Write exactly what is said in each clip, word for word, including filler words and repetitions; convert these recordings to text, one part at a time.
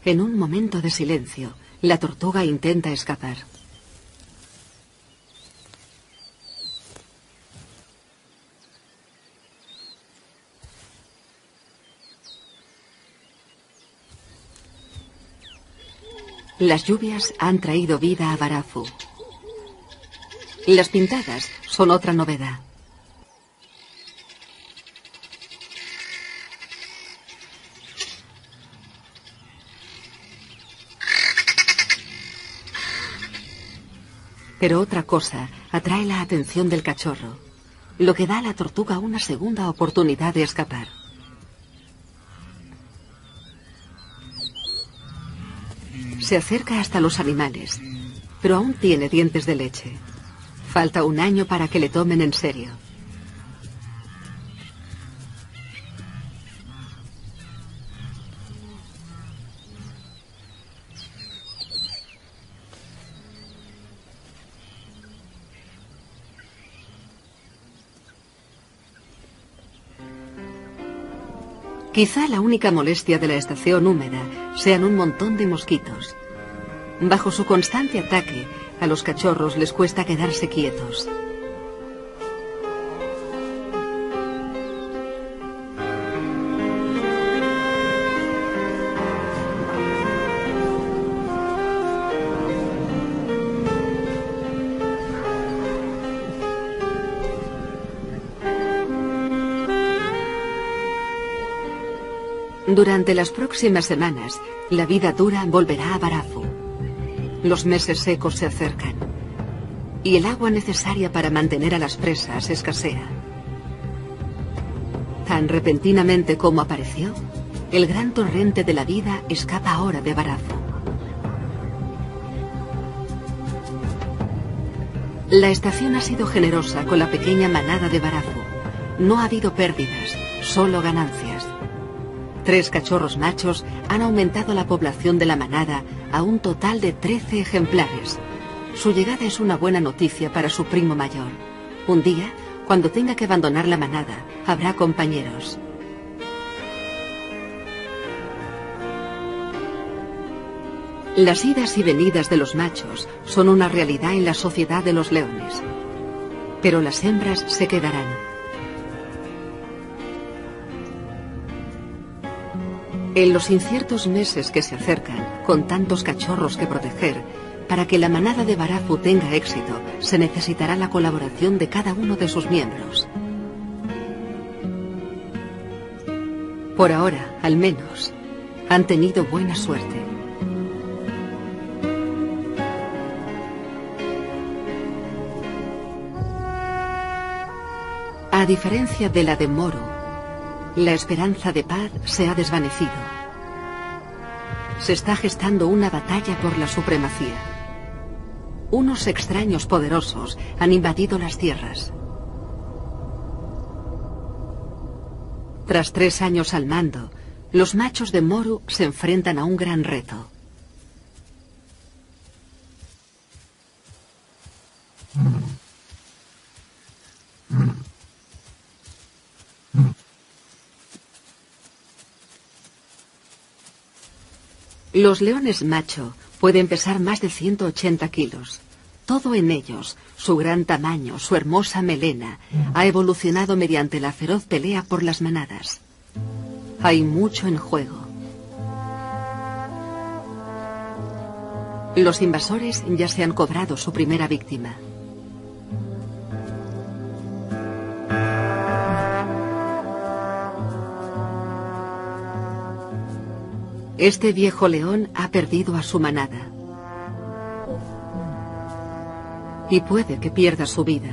En un momento de silencio, la tortuga intenta escapar. Las lluvias han traído vida a Barafu. Las pintadas son otra novedad. Pero otra cosa atrae la atención del cachorro, lo que da a la tortuga una segunda oportunidad de escapar. Se acerca hasta los animales, pero aún tiene dientes de leche. Falta un año para que le tomen en serio. Quizá la única molestia de la estación húmeda sean un montón de mosquitos. Bajo su constante ataque, a los cachorros les cuesta quedarse quietos. Durante las próximas semanas, la vida dura volverá a Barafu. Los meses secos se acercan, y el agua necesaria para mantener a las presas escasea. Tan repentinamente como apareció, el gran torrente de la vida escapa ahora de Barafu. La estación ha sido generosa con la pequeña manada de Barafu. No ha habido pérdidas, solo ganancias. Tres cachorros machos han aumentado la población de la manada a un total de trece ejemplares. Su llegada es una buena noticia para su primo mayor. Un día, cuando tenga que abandonar la manada, habrá compañeros. Las idas y venidas de los machos son una realidad en la sociedad de los leones. Pero las hembras se quedarán. En los inciertos meses que se acercan, con tantos cachorros que proteger, para que la manada de Barafu tenga éxito, se necesitará la colaboración de cada uno de sus miembros. Por ahora, al menos, han tenido buena suerte. A diferencia de la de Moru, la esperanza de paz se ha desvanecido. Se está gestando una batalla por la supremacía. Unos extraños poderosos han invadido las tierras. Tras tres años al mando, los machos de Moru se enfrentan a un gran reto. Los leones macho pueden pesar más de ciento ochenta kilos. Todo en ellos, su gran tamaño, su hermosa melena, ha evolucionado mediante la feroz pelea por las manadas. Hay mucho en juego. Los invasores ya se han cobrado su primera víctima. Este viejo león ha perdido a su manada. Y puede que pierda su vida.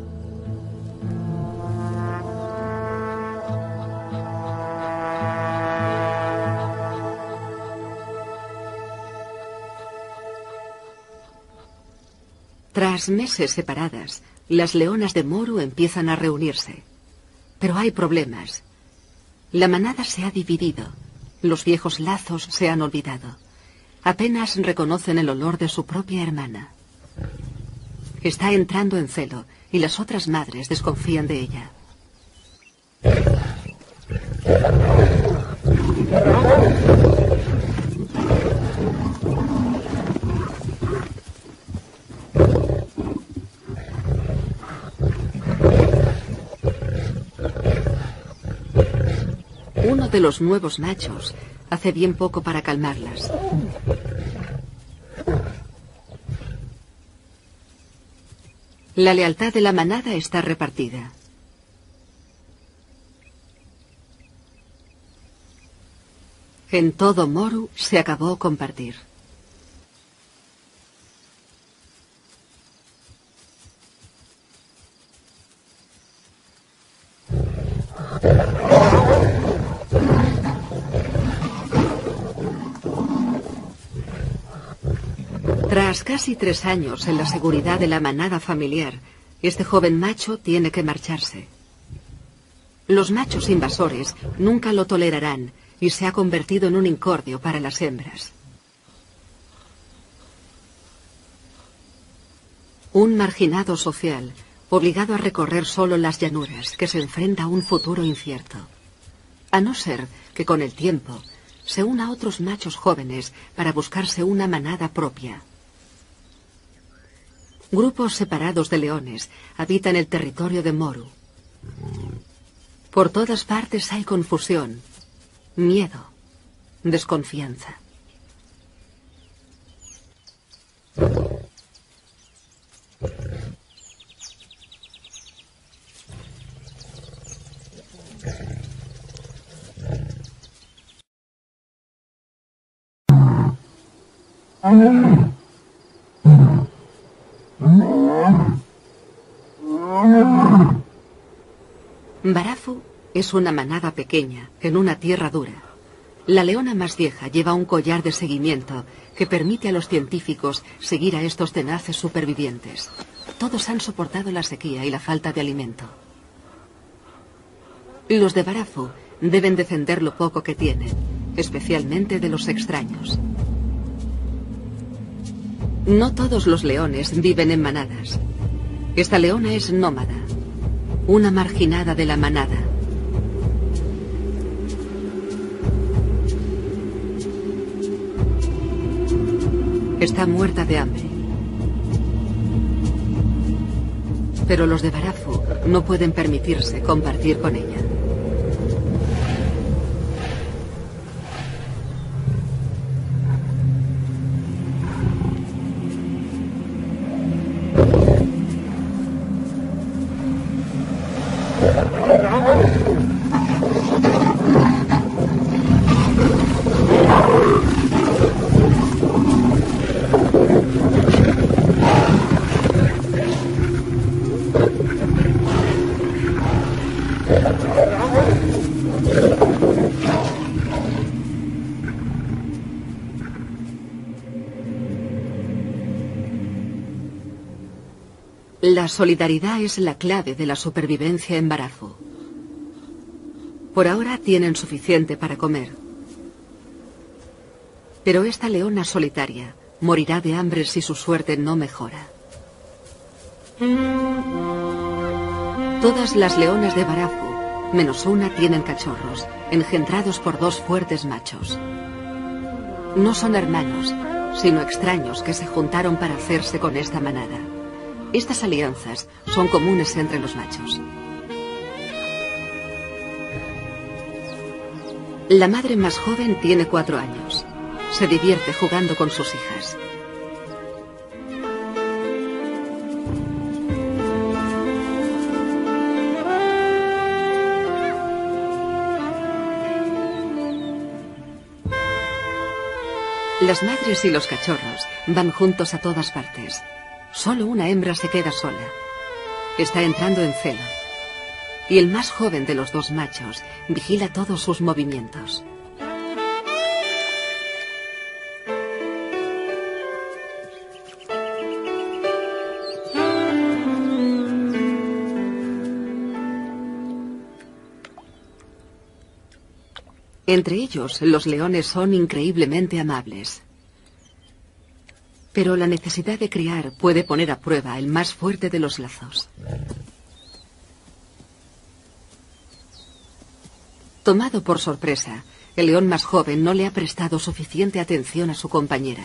Tras meses separadas, las leonas de Moru empiezan a reunirse. Pero hay problemas. La manada se ha dividido. Los viejos lazos se han olvidado. Apenas reconocen el olor de su propia hermana. Está entrando en celo y las otras madres desconfían de ella. Uno de los nuevos machos hace bien poco para calmarlas. La lealtad de la manada está repartida. En todo Moru se acabó compartir. Tras casi tres años en la seguridad de la manada familiar, este joven macho tiene que marcharse. Los machos invasores nunca lo tolerarán y se ha convertido en un incordio para las hembras. Un marginado social, obligado a recorrer solo las llanuras, que se enfrenta a un futuro incierto. A no ser que con el tiempo se una a otros machos jóvenes para buscarse una manada propia. Grupos separados de leones habitan el territorio de Moru. Por todas partes hay confusión, miedo, desconfianza. Barafu es una manada pequeña, en una tierra dura. La leona más vieja lleva un collar de seguimiento que permite a los científicos seguir a estos tenaces supervivientes. Todos han soportado la sequía y la falta de alimento. Los de Barafu deben defender lo poco que tienen, especialmente de los extraños. No todos los leones viven en manadas. Esta leona es nómada, una marginada de la manada. Está muerta de hambre. Pero los de Barafu no pueden permitirse compartir con ella. La solidaridad es la clave de la supervivencia en Barafu. Por ahora tienen suficiente para comer. Pero esta leona solitaria morirá de hambre si su suerte no mejora. Todas las leonas de Barafu, menos una, tienen cachorros, engendrados por dos fuertes machos. No son hermanos, sino extraños que se juntaron para hacerse con esta manada. Estas alianzas son comunes entre los machos. La madre más joven tiene cuatro años. Se divierte jugando con sus hijas. Las madres y los cachorros van juntos a todas partes. Solo una hembra se queda sola. Está entrando en celo. Y el más joven de los dos machos vigila todos sus movimientos. Entre ellos, los leones son increíblemente amables. Pero la necesidad de criar puede poner a prueba el más fuerte de los lazos. Tomado por sorpresa, el león más joven no le ha prestado suficiente atención a su compañera.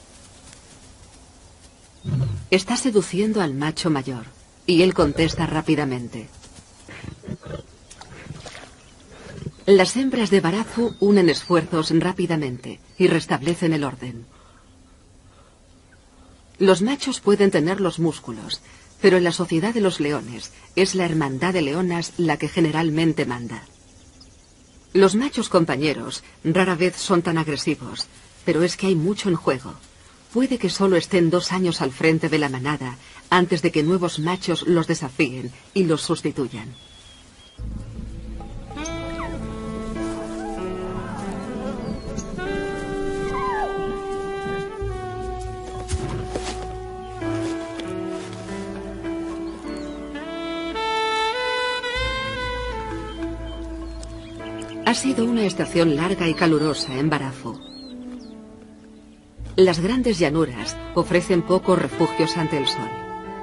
Está seduciendo al macho mayor, y él contesta rápidamente. Las hembras de Barazu unen esfuerzos rápidamente y restablecen el orden. Los machos pueden tener los músculos, pero en la sociedad de los leones es la hermandad de leonas la que generalmente manda. Los machos compañeros rara vez son tan agresivos, pero es que hay mucho en juego. Puede que solo estén dos años al frente de la manada antes de que nuevos machos los desafíen y los sustituyan. Ha sido una estación larga y calurosa en Barazu. Las grandes llanuras ofrecen pocos refugios ante el sol.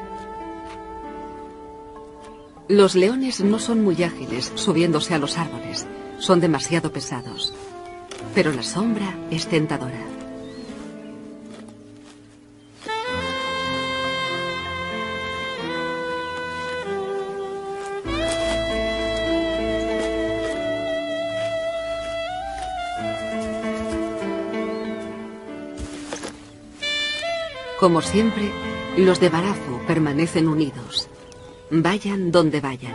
Los leones no son muy ágiles subiéndose a los árboles, son demasiado pesados. Pero la sombra es tentadora. Como siempre, los de Barazu permanecen unidos. Vayan donde vayan.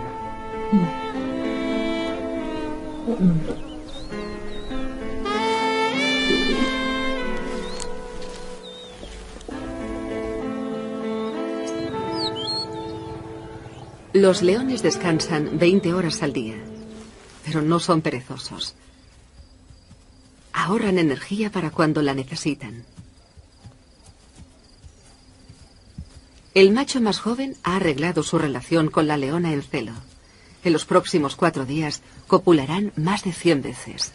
Los leones descansan veinte horas al día, pero no son perezosos. Ahorran energía para cuando la necesitan. El macho más joven ha arreglado su relación con la leona en celo. En los próximos cuatro días copularán más de cien veces.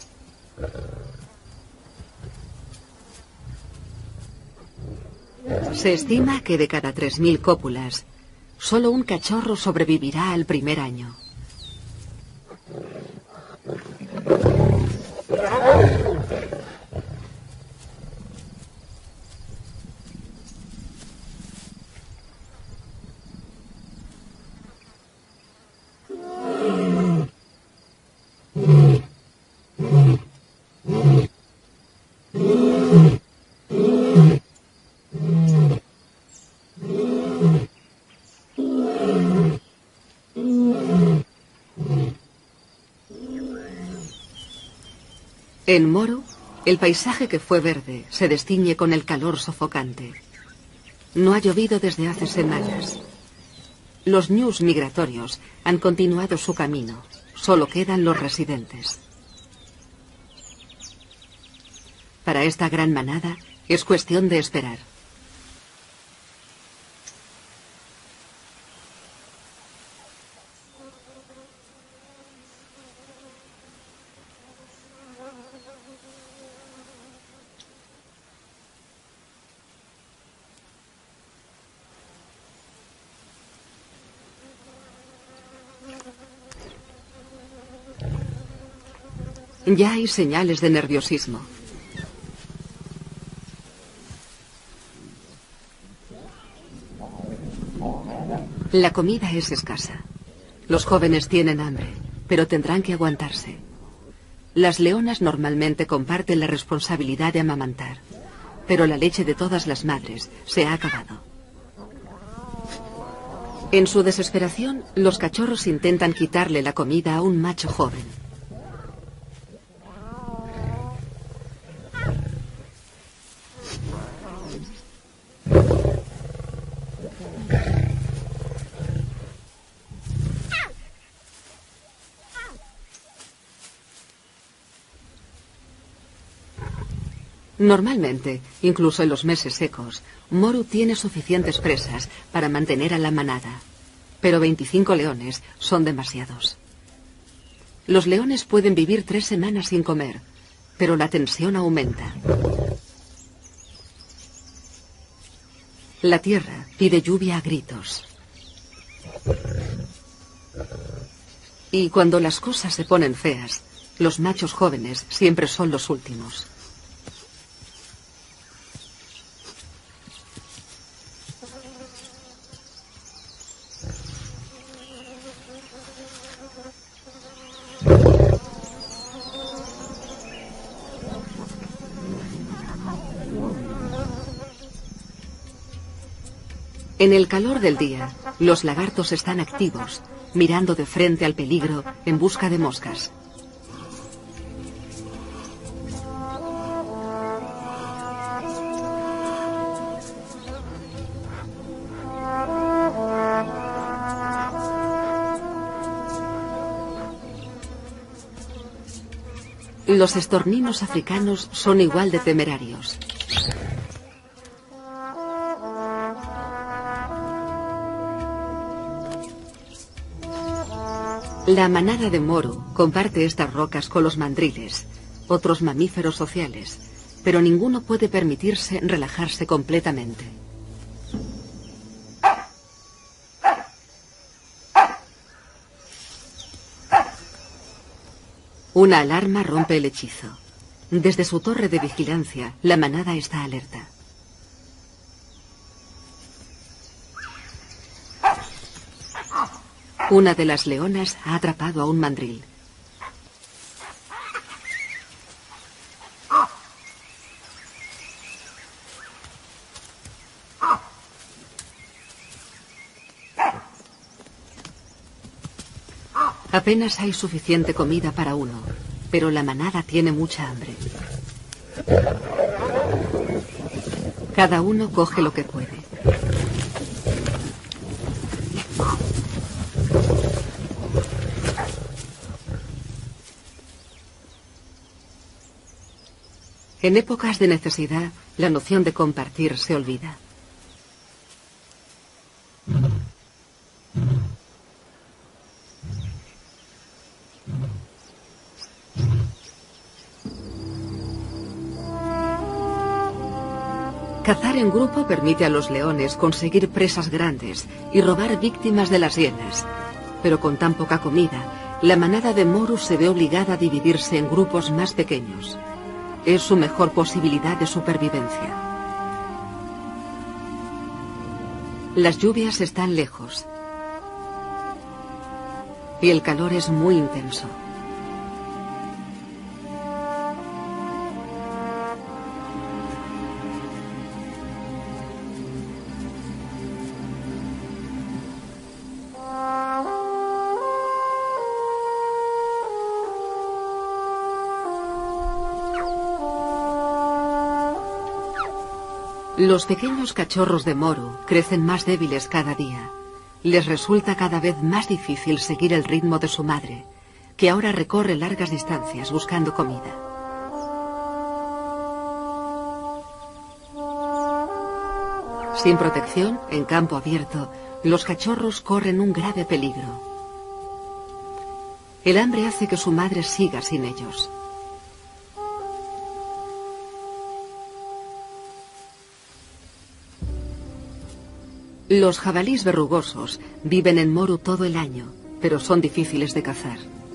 Se estima que de cada tres mil cópulas, solo un cachorro sobrevivirá al primer año. En Moru, el paisaje que fue verde se destiñe con el calor sofocante. No ha llovido desde hace semanas. Los ñus migratorios han continuado su camino. Solo quedan los residentes. Para esta gran manada es cuestión de esperar. Ya hay señales de nerviosismo. La comida es escasa. Los jóvenes tienen hambre, pero tendrán que aguantarse. Las leonas normalmente comparten la responsabilidad de amamantar, pero la leche de todas las madres se ha acabado. En su desesperación, los cachorros intentan quitarle la comida a un macho joven. Normalmente, incluso en los meses secos, Moru tiene suficientes presas para mantener a la manada, pero veinticinco leones son demasiados. Los leones pueden vivir tres semanas sin comer, pero la tensión aumenta. La tierra pide lluvia a gritos. Y cuando las cosas se ponen feas, los machos jóvenes siempre son los últimos. En el calor del día, los lagartos están activos, mirando de frente al peligro en busca de moscas. Los estorninos africanos son igual de temerarios. La manada de Moru comparte estas rocas con los mandriles, otros mamíferos sociales, pero ninguno puede permitirse relajarse completamente. Una alarma rompe el hechizo. Desde su torre de vigilancia, la manada está alerta. Una de las leonas ha atrapado a un mandril. Apenas hay suficiente comida para uno, pero la manada tiene mucha hambre. Cada uno coge lo que puede. En épocas de necesidad, la noción de compartir se olvida. Cazar en grupo permite a los leones conseguir presas grandes y robar víctimas de las hienas. Pero con tan poca comida, la manada de Moru se ve obligada a dividirse en grupos más pequeños. Es su mejor posibilidad de supervivencia. Las lluvias están lejos y el calor es muy intenso. Los pequeños cachorros de Moru crecen más débiles cada día. Les resulta cada vez más difícil seguir el ritmo de su madre, que ahora recorre largas distancias buscando comida. Sin protección, en campo abierto, los cachorros corren un grave peligro. El hambre hace que su madre siga sin ellos. Los jabalíes verrugosos viven en Moru todo el año, pero son difíciles de cazar.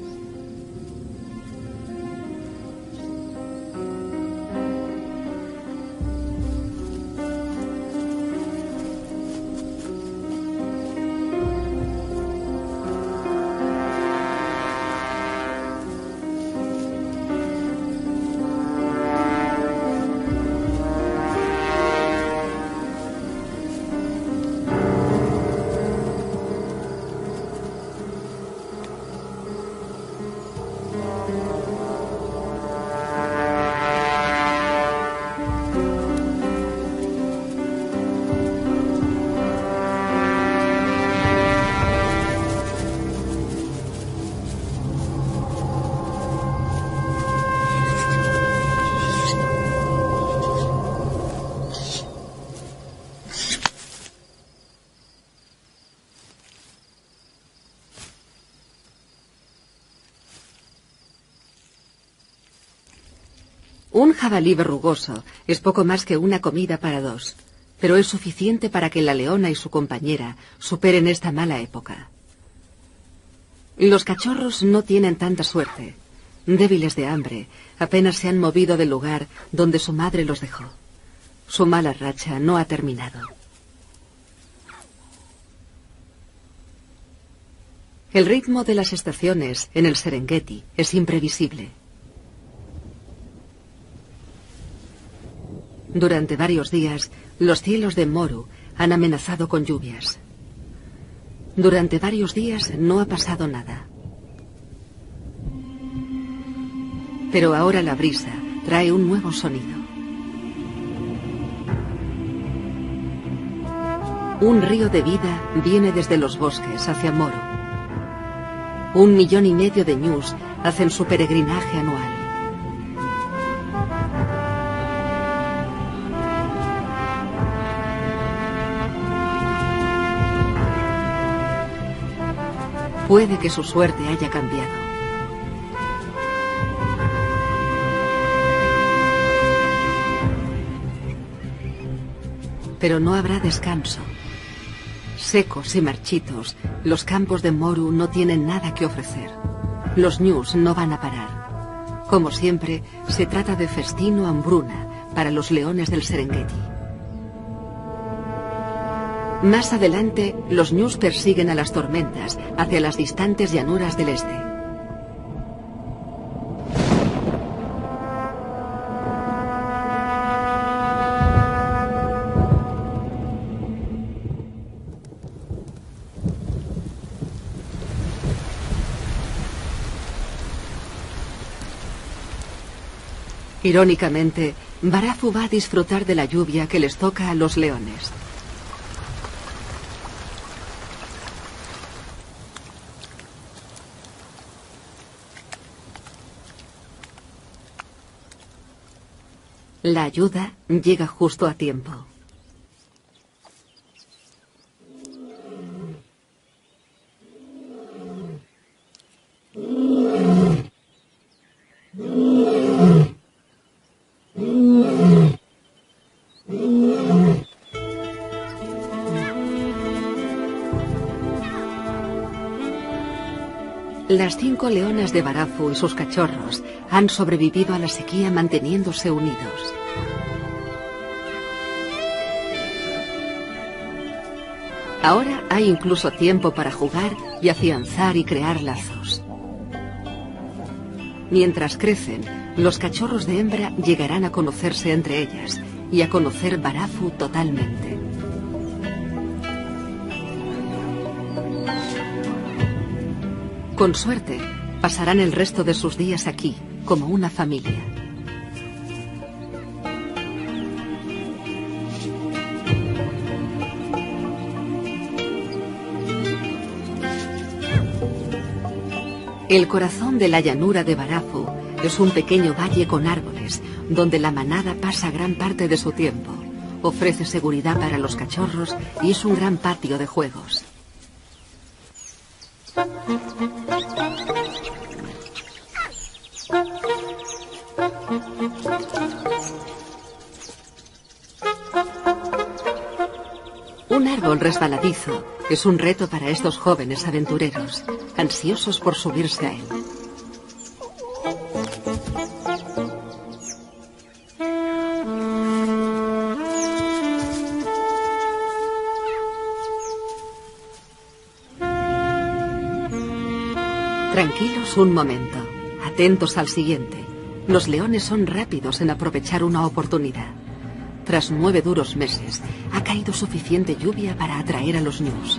Un jabalí verrugoso es poco más que una comida para dos, pero es suficiente para que la leona y su compañera superen esta mala época. Los cachorros no tienen tanta suerte. Débiles de hambre, apenas se han movido del lugar donde su madre los dejó. Su mala racha no ha terminado. El ritmo de las estaciones en el Serengeti es imprevisible. Durante varios días, los cielos de Moru han amenazado con lluvias. Durante varios días no ha pasado nada. Pero ahora la brisa trae un nuevo sonido. Un río de vida viene desde los bosques hacia Moru. Un millón y medio de ñus hacen su peregrinaje anual. Puede que su suerte haya cambiado. Pero no habrá descanso. Secos y marchitos, los campos de Moru no tienen nada que ofrecer. Los ñus no van a parar. Como siempre, se trata de festín o hambruna para los leones del Serengeti. Más adelante, los ñus persiguen a las tormentas hacia las distantes llanuras del este. Irónicamente, Barafu va a disfrutar de la lluvia que les toca a los leones. La ayuda llega justo a tiempo. Las cinco leonas de Barafu y sus cachorros han sobrevivido a la sequía manteniéndose unidos. Ahora hay incluso tiempo para jugar y afianzar y crear lazos. Mientras crecen, los cachorros de hembra llegarán a conocerse entre ellas y a conocer Barafu totalmente. Con suerte, pasarán el resto de sus días aquí, como una familia. El corazón de la llanura de Barafu es un pequeño valle con árboles, donde la manada pasa gran parte de su tiempo. Ofrece seguridad para los cachorros y es un gran patio de juegos. Un árbol resbaladizo es un reto para estos jóvenes aventureros, ansiosos por subirse a él. Tranquilos un momento, atentos al siguiente. Los leones son rápidos en aprovechar una oportunidad. Tras nueve duros meses, ha caído suficiente lluvia para atraer a los ñus.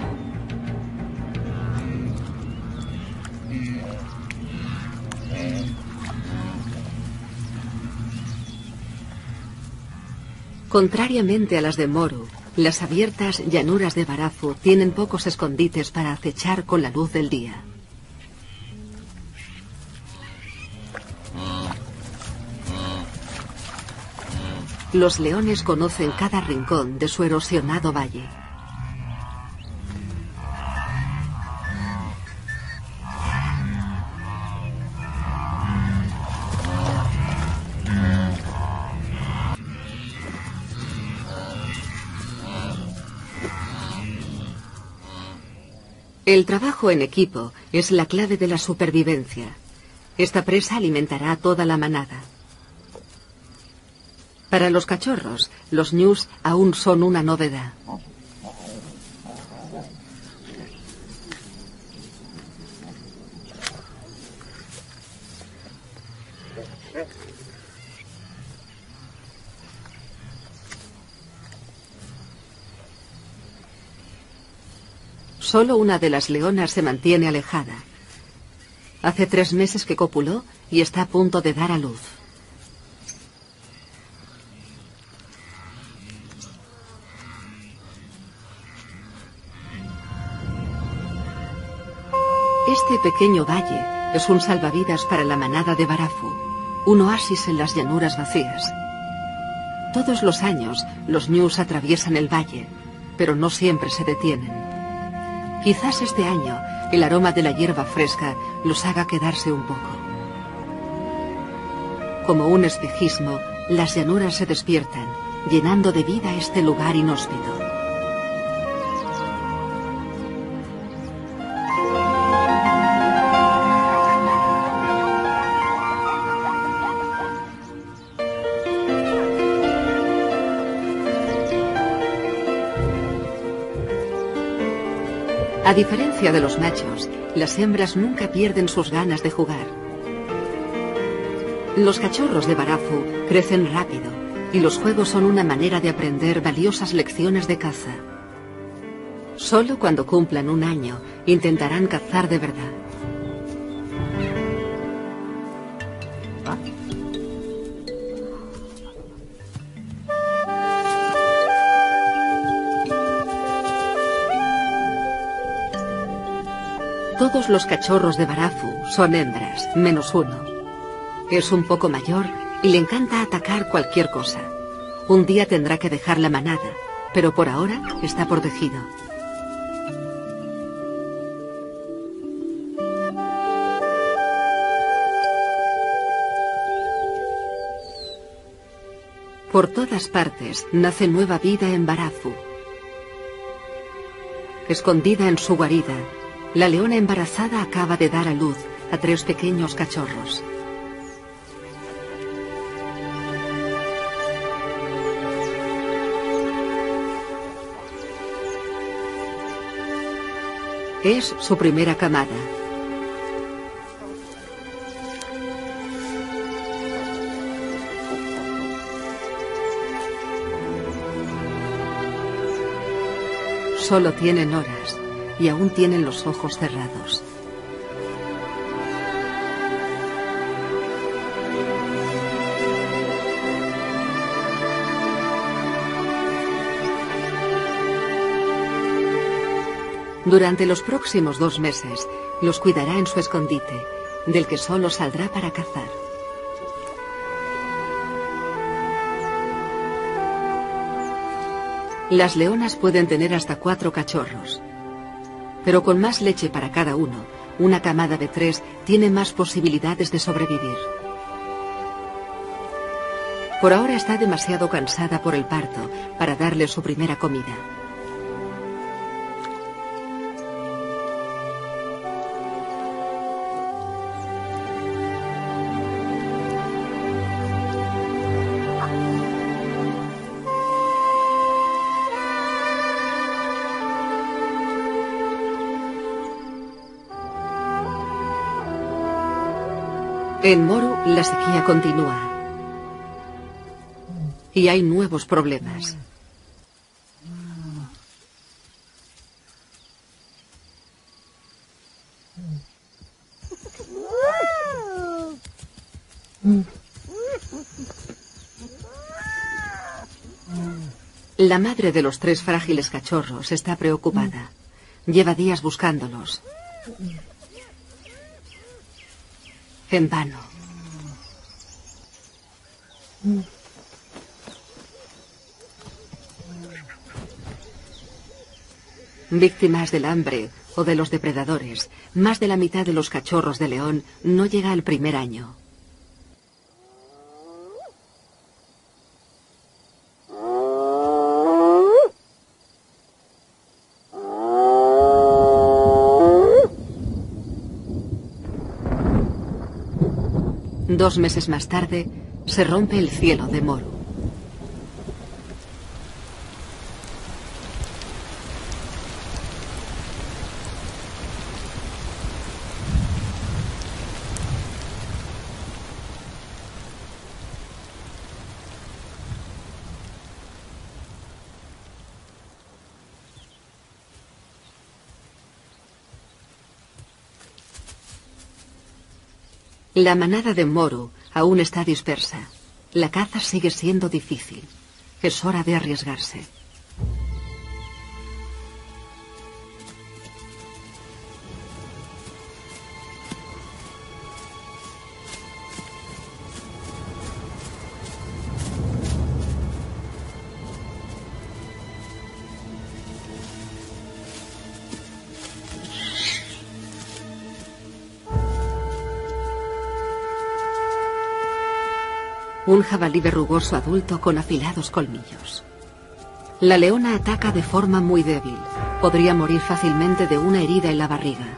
Contrariamente a las de Moru, las abiertas llanuras de Barafu tienen pocos escondites para acechar con la luz del día. Los leones conocen cada rincón de su erosionado valle. El trabajo en equipo es la clave de la supervivencia. Esta presa alimentará a toda la manada. Para los cachorros, los ñus aún son una novedad. Solo una de las leonas se mantiene alejada. Hace tres meses que copuló y está a punto de dar a luz. Este pequeño valle es un salvavidas para la manada de Barafu, un oasis en las llanuras vacías. Todos los años los ñus atraviesan el valle, pero no siempre se detienen. Quizás este año el aroma de la hierba fresca los haga quedarse un poco. Como un espejismo, las llanuras se despiertan, llenando de vida este lugar inhóspito. A diferencia de los machos, las hembras nunca pierden sus ganas de jugar. Los cachorros de Barafu crecen rápido y los juegos son una manera de aprender valiosas lecciones de caza. Solo cuando cumplan un año intentarán cazar de verdad. Todos los cachorros de Barafu son hembras, menos uno. Es un poco mayor y le encanta atacar cualquier cosa. Un día tendrá que dejar la manada, pero por ahora está protegido. Por todas partes nace nueva vida en Barafu. Escondida en su guarida, la leona embarazada acaba de dar a luz a tres pequeños cachorros. Es su primera camada. Solo tienen horas y aún tienen los ojos cerrados. Durante los próximos dos meses los cuidará en su escondite, del que solo saldrá para cazar. Las leonas pueden tener hasta cuatro cachorros. Pero con más leche para cada uno, una camada de tres tiene más posibilidades de sobrevivir. Por ahora está demasiado cansada por el parto para darle su primera comida. En Moru, la sequía continúa. Y hay nuevos problemas. La madre de los tres frágiles cachorros está preocupada. Lleva días buscándolos. En vano. Víctimas del hambre o de los depredadores, más de la mitad de los cachorros de león no llega al primer año. Dos meses más tarde, se rompe el cielo de Moru. La manada de Moru aún está dispersa. La caza sigue siendo difícil. Es hora de arriesgarse. Un jabalí verrugoso adulto con afilados colmillos. La leona ataca de forma muy débil. Podría morir fácilmente de una herida en la barriga.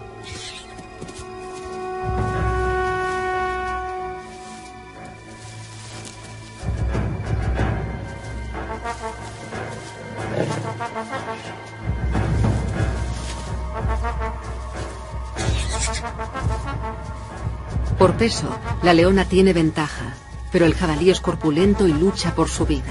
Por peso, la leona tiene ventaja. Pero el jabalí es corpulento y lucha por su vida.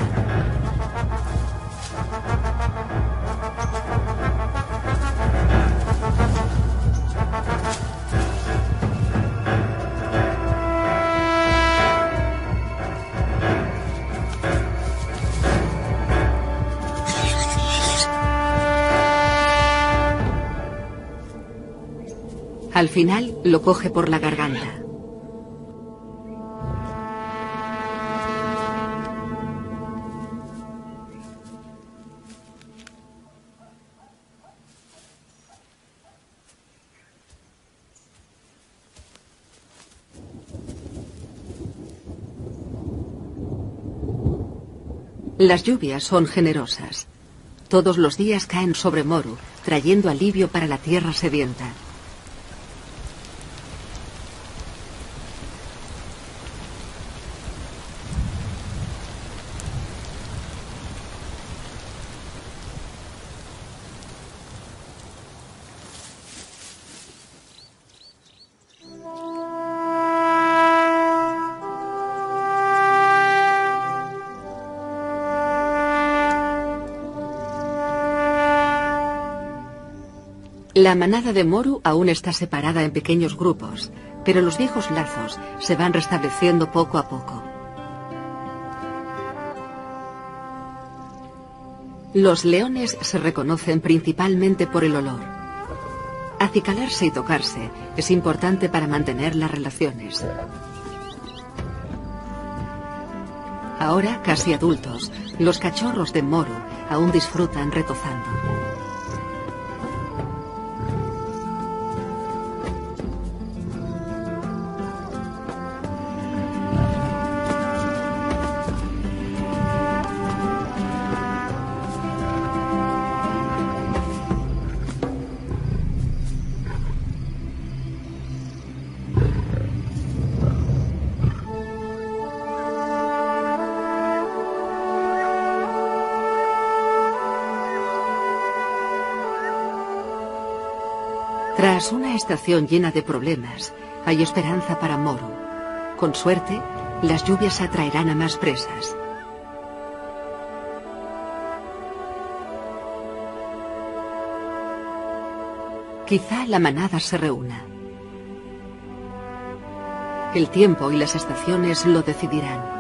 Al final, lo coge por la garganta. Las lluvias son generosas. Todos los días caen sobre Moru, trayendo alivio para la tierra sedienta. La manada de Moru aún está separada en pequeños grupos, pero los viejos lazos se van restableciendo poco a poco. Los leones se reconocen principalmente por el olor. Acicalarse y tocarse es importante para mantener las relaciones. Ahora, casi adultos, los cachorros de Moru aún disfrutan retozando. Tras una estación llena de problemas, hay esperanza para Moru. Con suerte, las lluvias atraerán a más presas. Quizá la manada se reúna. El tiempo y las estaciones lo decidirán.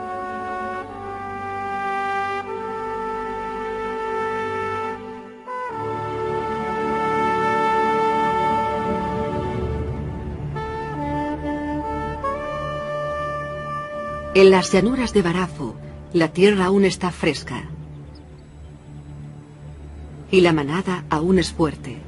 En las llanuras de Barafu, la tierra aún está fresca. Y la manada aún es fuerte.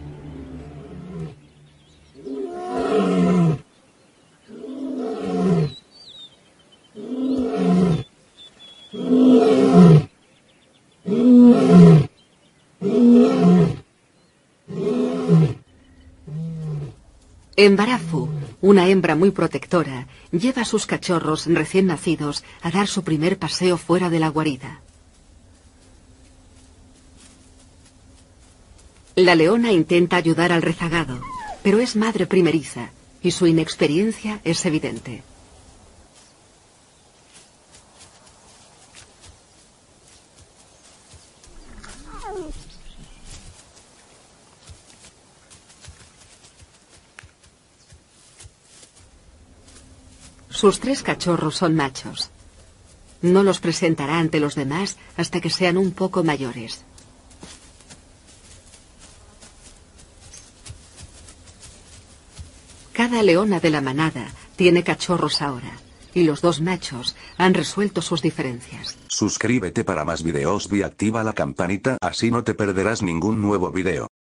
En Barafu, una hembra muy protectora lleva a sus cachorros recién nacidos a dar su primer paseo fuera de la guarida. La leona intenta ayudar al rezagado, pero es madre primeriza y su inexperiencia es evidente. Sus tres cachorros son machos. No los presentará ante los demás hasta que sean un poco mayores. Cada leona de la manada tiene cachorros ahora, y los dos machos han resuelto sus diferencias. Suscríbete para más videos y activa la campanita, así no te perderás ningún nuevo video.